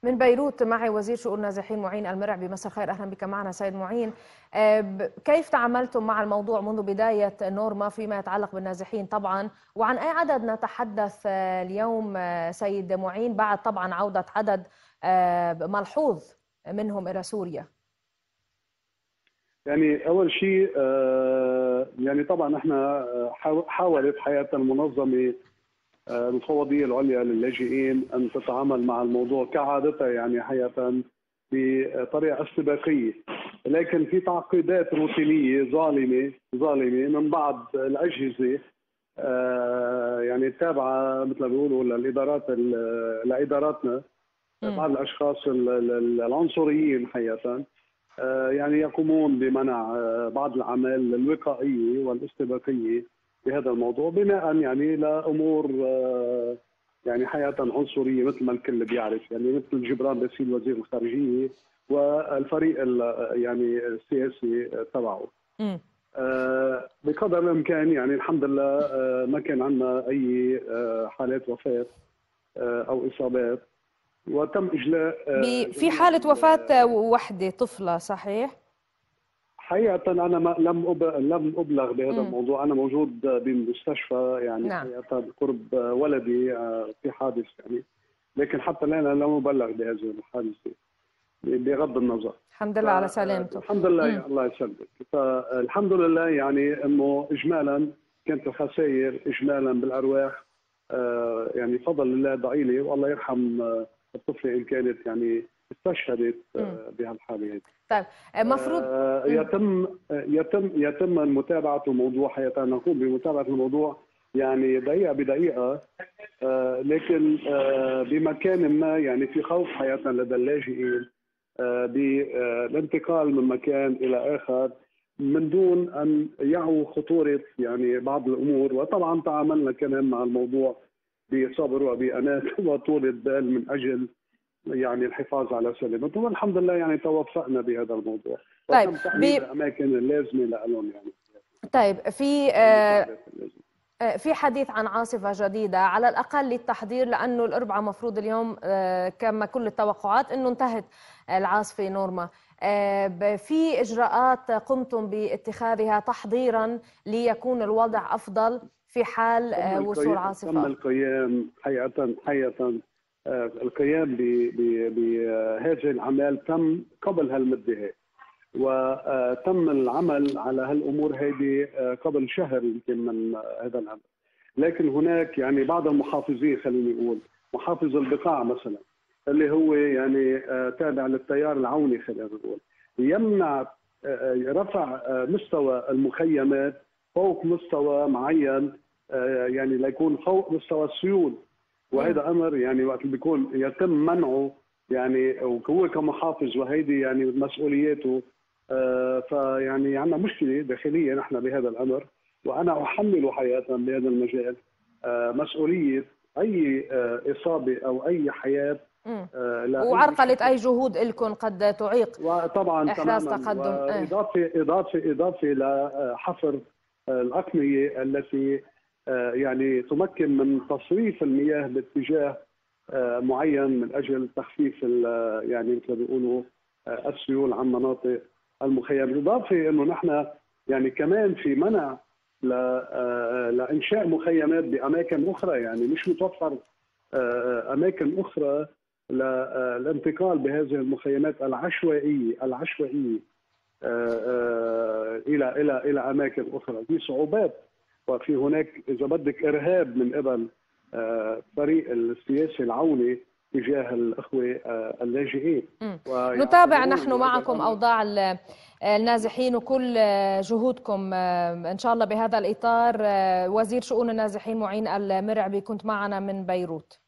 من بيروت معي وزير شؤون النازحين معين المرعبي. مساء الخير، اهلا بك معنا سيد معين. كيف تعاملتم مع الموضوع منذ بدايه نورما فيما يتعلق بالنازحين طبعا، وعن اي عدد نتحدث اليوم سيد معين بعد طبعا عوده عدد ملحوظ منهم الى سوريا؟ يعني اول شيء يعني طبعا احنا حاولت حياه المنظمه المفوضيه العليا للاجئين ان تتعامل مع الموضوع كعادتها، يعني حقيقه بطريقه استباقيه، لكن في تعقيدات روتينيه ظالمه من بعض الاجهزه يعني التابعه مثل ما بيقولوا لاداراتنا، بعض الاشخاص العنصريين حقيقه يعني يقومون بمنع بعض الاعمال الوقائيه والاستباقيه بهذا الموضوع بناء يعني لامور يعني حقيقه عنصريه مثل ما الكل بيعرف، يعني مثل جبران باسيل وزير الخارجيه والفريق يعني السياسي تبعه. بقدر الامكان يعني الحمد لله ما كان عندنا اي حالات وفاه او اصابات، وتم اجلاء في حاله وفاه وحده طفله، صحيح؟ حقيقة أنا لم أبلغ بهذا الموضوع، أنا موجود بمستشفى يعني نعم. حقيقة قرب ولدي في حادث يعني، لكن حتى الآن أنا لم أبلغ بهذه الحادثة بغض النظر. الحمد لله على سلامته. الحمد لله الله يسلمك. فالحمد لله يعني إنه إجمالا كانت الخسائر إجمالا بالأرواح يعني بفضل الله ضئيلة، والله يرحم الطفلة إن كانت يعني استشهدت بهالحالة هذه. طيب المفروض يتم متابعة الموضوع، حقيقة نقوم بمتابعة الموضوع يعني دقيقة بدقيقة، لكن بمكان ما يعني في خوف حقيقة لدى اللاجئين بالانتقال من مكان إلى آخر من دون أن يعوا خطورة يعني بعض الأمور، وطبعا تعاملنا كمان مع الموضوع بصبر وبأنات وطولة بال من أجل يعني الحفاظ على سلامتهم، والحمد لله يعني توفقنا بهذا الموضوع. طيب وتم تحديد الاماكن اللازمه لهم يعني. طيب في حديث عن عاصفة جديدة على الأقل للتحضير، لأنه الأربعاء مفروض اليوم كما كل التوقعات أنه انتهت العاصفة نورما. في إجراءات قمتم باتخاذها تحضيرا ليكون الوضع أفضل في حال وصول عاصفة؟ تم القيام حقيقة القيام بهذه الأعمال تم قبل هالمدة، وتم العمل على هالامور هذه قبل شهر يمكن من هذا الامر، لكن هناك يعني بعض المحافظين، خليني اقول محافظ البقاع مثلا اللي هو يعني تابع للتيار العوني، خلينا نقول يمنع رفع مستوى المخيمات فوق مستوى معين، يعني ليكون فوق مستوى السيول، وهذا امر يعني وقت بيكون يتم منعه يعني وهو كمحافظ وهيدي يعني مسؤولياته. فيعني عندنا مشكله داخليه نحن بهذا الامر، وانا احمل حقيقه بهذا المجال مسؤوليه اي اصابه او اي حياه وعرقله اي جهود لكم قد تعيق وطبعا احراز تقدم. اضافه لحفر الاقنيه التي يعني تمكن من تصريف المياه باتجاه معين من اجل تخفيف يعني مثل ما بيقولوا السيول عن مناطق المخيم، بالاضافه انه نحن يعني كمان في منع لانشاء مخيمات باماكن اخرى، يعني مش متوفر اماكن اخرى للانتقال بهذه المخيمات العشوائيه الى اماكن اخرى. في صعوبات وفي هناك اذا بدك ارهاب من قبل فريق السياسي العوني تجاه الاخوه اللاجئين. نتابع نحن معكم اوضاع النازحين وكل جهودكم ان شاء الله بهذا الاطار. وزير شؤون النازحين معين المرعبي كنت معنا من بيروت.